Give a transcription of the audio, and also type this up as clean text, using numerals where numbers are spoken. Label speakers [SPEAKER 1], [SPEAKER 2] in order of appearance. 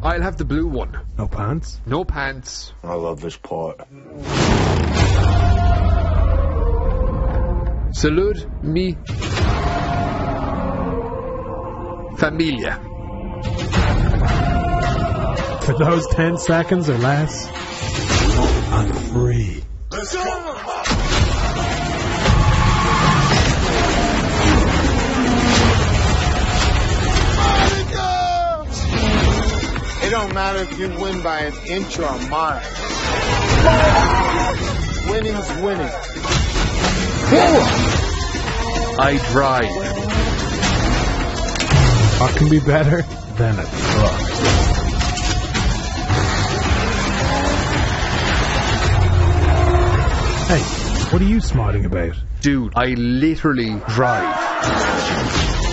[SPEAKER 1] I'll have the blue one.
[SPEAKER 2] No pants?
[SPEAKER 1] No pants.
[SPEAKER 3] I love this part.
[SPEAKER 1] Salud mi familia.
[SPEAKER 2] For those 10 seconds or less, I'm free.
[SPEAKER 3] Let's go! It don't matter if you win by an inch or a mile. Winning's winning.
[SPEAKER 1] I drive.
[SPEAKER 2] What can be better than a truck? Hey, what are you smarting about?
[SPEAKER 1] Dude, I literally drive.